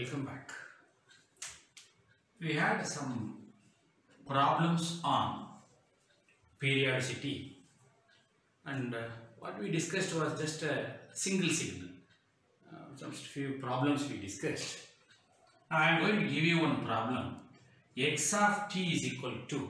Welcome back. We had some problems on periodicity, and what we discussed was just a single signal. Some few problems we discussed. Now I am going to give you one problem. X of t is equal to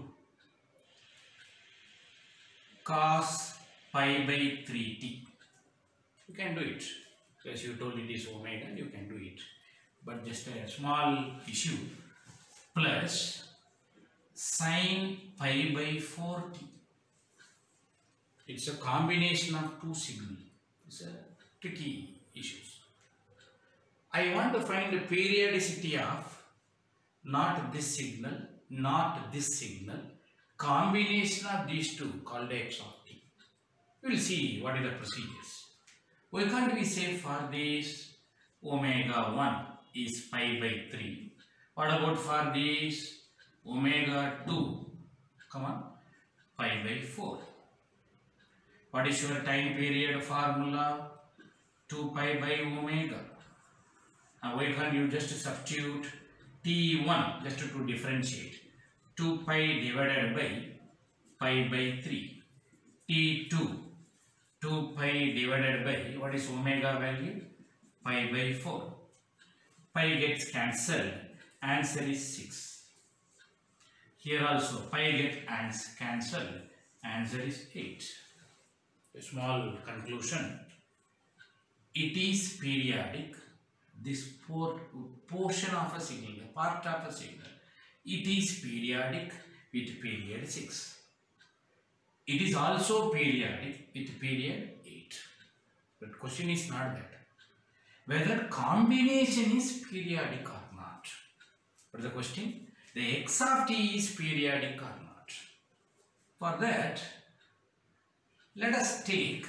cos pi by 3t. You can do it. As you told, it is omega, and you can do it. But just a small issue. Plus sin pi by 4t. It's a combination of two signals. It's a tricky issue. I want to find the periodicity of not this signal, not this signal, combination of these two called x of t. We will see what is the procedures. Why can't we say for this omega 1 is pi by 3? What about for this omega 2? Come on, pi by 4. What is your time period formula? 2 pi by omega. Now why can't you just substitute t1 just to differentiate? 2 pi divided by pi by 3. t2, 2 pi divided by, what is omega value? Pi by 4. Pi gets cancelled, answer is 6. Here also pi gets cancelled, answer is 8. A small conclusion. It is periodic. This portion of a signal, a part of a signal, it is periodic with period 6. It is also periodic with period 8. But question is not that. Whether combination is periodic or not. What is the question? The x of t is periodic or not. For that, let us take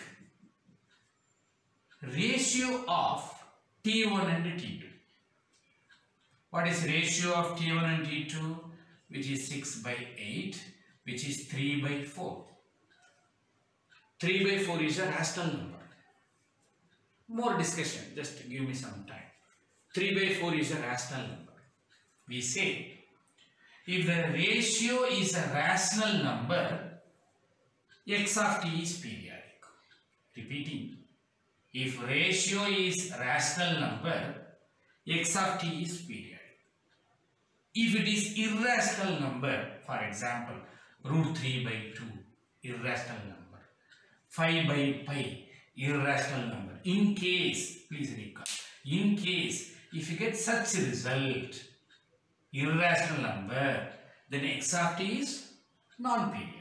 ratio of T1 and T2. What is ratio of T1 and T2? Which is 6 by 8, which is 3 by 4. 3 by 4 is a rational number. More discussion, just give me some time. 3 by 4 is a rational number. We say, if the ratio is a rational number, x of t is periodic. Repeating. If ratio is rational number, x of t is periodic. If it is irrational number, for example, root 3 by 2, irrational number, 5 by pi, irrational number. In case, please recall, in case, if you get such a result, irrational number, then x of t is non-periodic.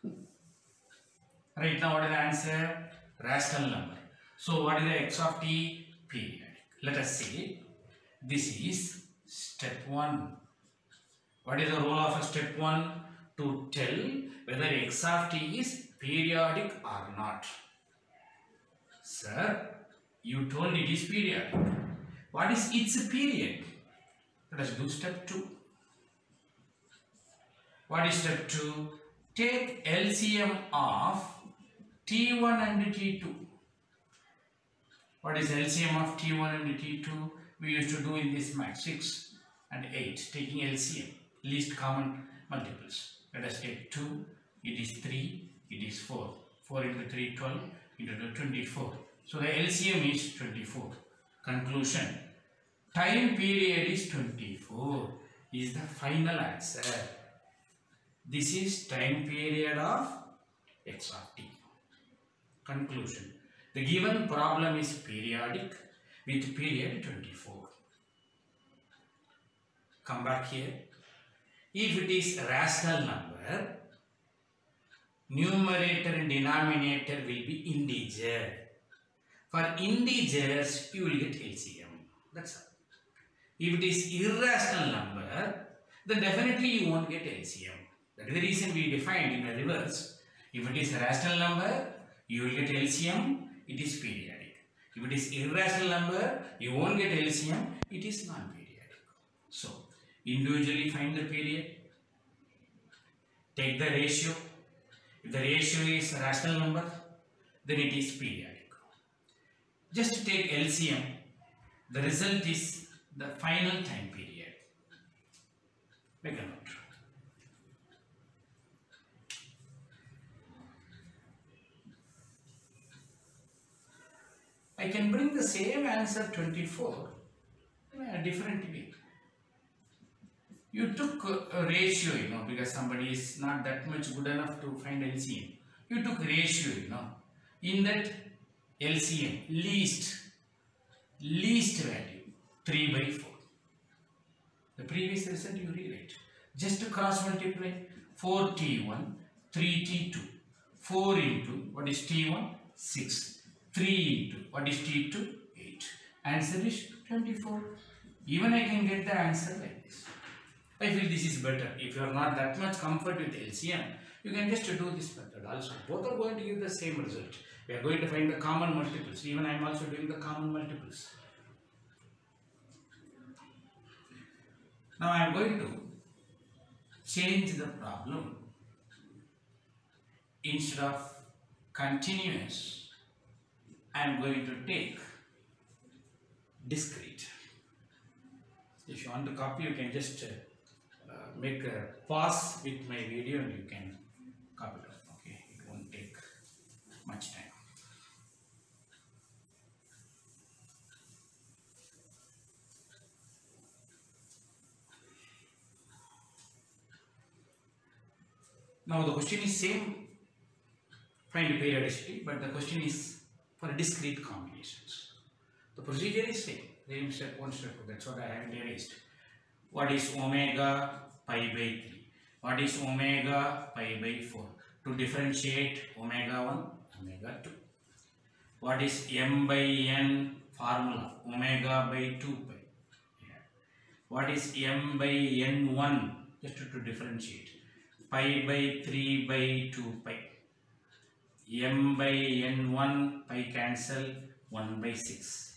Right now, what is the answer? Rational number. So, what is the x of t? Periodic. Let us say this is step 1. What is the role of a step 1? To tell whether x of t is periodic or not. Sir, you told it is periodic. What is its period? Let us do step 2. What is step 2? Take LCM of T1 and T2. What is LCM of T1 and T2? We used to do in this math 6 and 8, taking LCM, least common multiples. Let us take 2, it is 3, it is 4. 4 into 3, 12, into 24. So the LCM is 24. Conclusion. Time period is 24 is the final answer. This is time period of x of t. Conclusion. The given problem is periodic with period 24. Come back here. If it is rational number, numerator and denominator will be integer. For integers, you will get LCM. That's all. If it is irrational number, then definitely you won't get LCM. That is the reason we defined in the reverse. If it is a rational number, you will get LCM, it is periodic. If it is irrational number, you won't get LCM, it is non-periodic. So, individually find the period. Take the ratio. If the ratio is a rational number, then it is periodic. Just take LCM. The result is the final time period. Make a note. I can bring the same answer 24 in a different way. You took a ratio, because somebody is not that much good enough to find LCM. You took ratio, In that LCM, least value, 3 by 4. The previous result you rewrite. Just to cross multiply 4t1, 3t2. 4 into, what is t1? 6. 3 into, what is t2? 8. Answer is 24. Even I can get the answer like this. I feel this is better. If you are not that much comfort with LCM, you can just do this method also. Both are going to give the same result. We are going to find the common multiples. Even I am also doing the common multiples. Now I am going to change the problem. Instead of continuous, I am going to take discrete. If you want to copy, you can just make a pause with my video and you can copy it. Okay, it won't take much time. Now the question is same, find periodicity, but the question is for discrete combinations. The procedure is same, same step 1, step 2, that's what I have erased. What is omega pi by 3? What is omega pi by 4? To differentiate omega 1, omega 2. What is m by n formula? Omega by 2 pi. Yeah. What is m by n1? Just to differentiate. Pi by 3 by 2 pi. M by n1 pi cancel 1 by 6.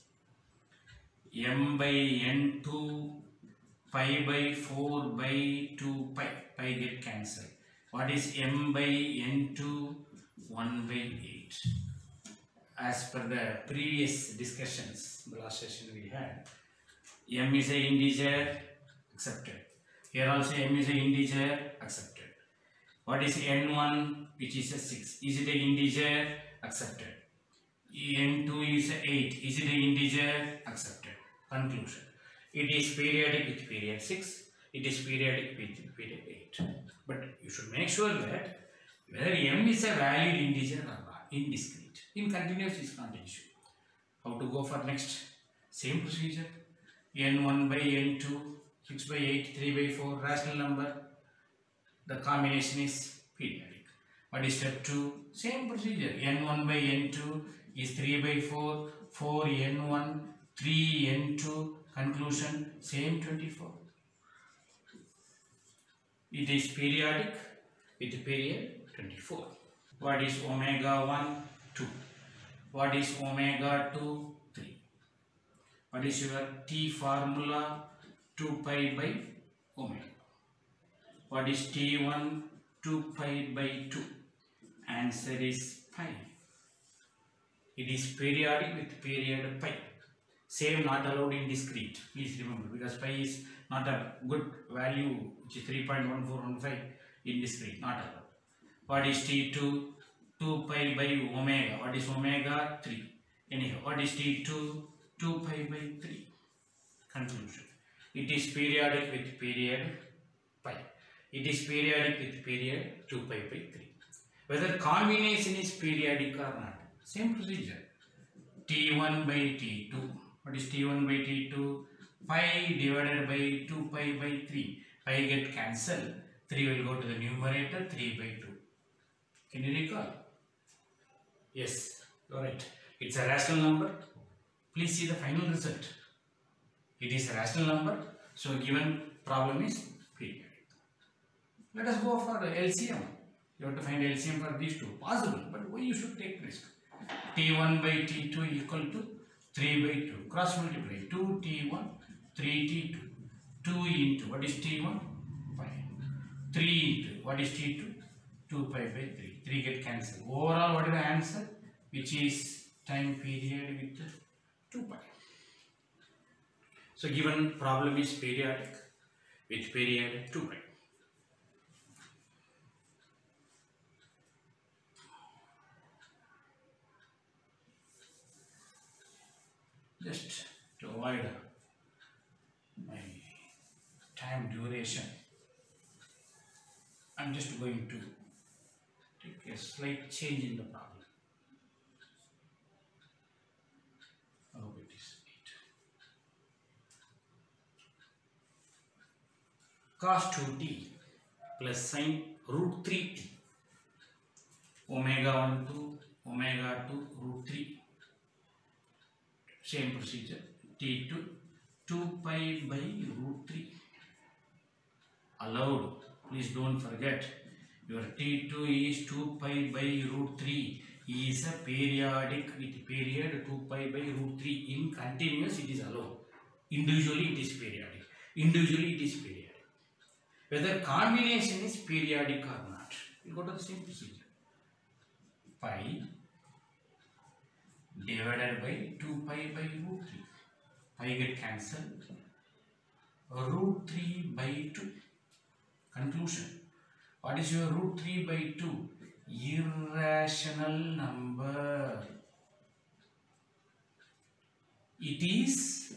M by n2 pi by 4 by 2 pi. Pi get cancelled. What is m by n2? 1 by 8. As per the previous discussions, the last session we had, m is a integer, accepted. Here also m is a integer, accepted. What is n1, which is a 6? Is it an integer? Accepted. n2 is a 8. Is it an integer? Accepted. Conclusion. It is periodic with period 6. It is periodic with period 8. But you should make sure that whether m is a valid integer or not, in discrete. In continuous is not an issue. How to go for next? Same procedure. n1 by n2, 6 by 8, 3 by 4, rational number. The combination is periodic. What is step 2? Same procedure. n1 by n2 is 3 by 4, 4 n1, 3 n2, conclusion same 24. It is periodic with period 24. What is omega 1? 2. What is omega 2? 3. What is your T formula? 2 pi by omega. What is T1? 2 pi by 2. Answer is pi. It is periodic with period pi. Same not allowed in discrete. Please remember, because pi is not a good value, which is 3.1415 in discrete, not allowed. What is T2? 2 pi by omega. What is omega? 3. Anyhow, what is T2? 2 pi by 3. Conclusion. It is periodic with period pi. It is periodic with period 2 pi by 3. Whether combination is periodic or not, same procedure. T1 by T2. What is T1 by T2? Pi divided by 2 pi by 3. Pi get cancelled. 3 will go to the numerator, 3 by 2. Can you recall? Yes, you are right. It's a rational number. Please see the final result. It is a rational number. So given problem is periodic. Let us go for LCM. You have to find LCM for these two. Possible, but why you should take risk? T1 by T2 equal to 3 by 2. Cross multiply. 2T1, 3T2. 2 into, what is T1? Pi. 3 into, what is T2? 2 pi by 3. 3 get cancelled. Overall, what is the answer? Which is time period with 2 pi. So given problem is periodic with period 2 pi. Just to avoid my time duration, I'm just going to take a slight change in the problem. I hope it is 8. Cos 2t plus sin root 3t. Omega 1 to omega 2 root 3. Same procedure. T2 2 pi by root 3. Allowed. Please don't forget. Your T2 is 2 pi by root 3. Is a periodic with period 2 pi by root 3. In continuous it is allowed. Individually it is periodic. Individually it is periodic. Whether combination is periodic or not. You go to the same procedure. Pi divided by 2 pi by root 3. Pi get cancelled. Root 3 by 2. Conclusion. What is your root 3 by 2? Irrational number. It is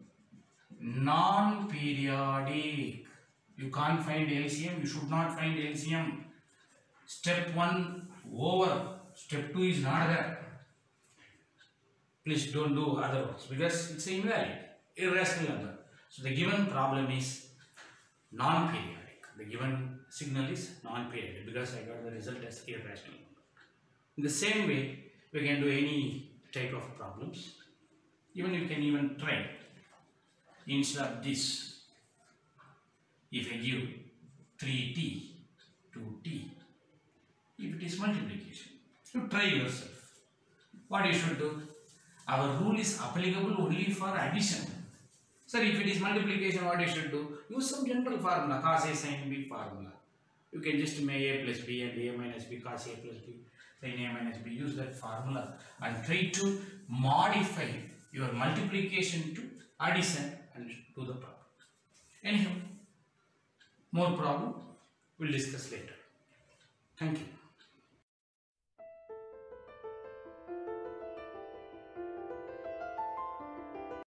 non-periodic. You can't find LCM. You should not find LCM. Step 1 over. Step 2 is not there. Please don't do other ones because it's invalid, irrational number. So the given problem is non-periodic. The given signal is non-periodic because I got the result as irrational number. In the same way, we can do any type of problems. Even you can even try. Instead of this, if I give 3t, 2t, if it is multiplication, you try yourself. What you should do? Our rule is applicable only for addition. Sir, if it is multiplication, what you should do? Use some general formula, cos A sin B formula. You can just make A plus B and A minus B, cos A plus B, sin A minus B. Use that formula and try to modify your multiplication to addition and do the problem. Anyhow, more problem we'll discuss later. Thank you.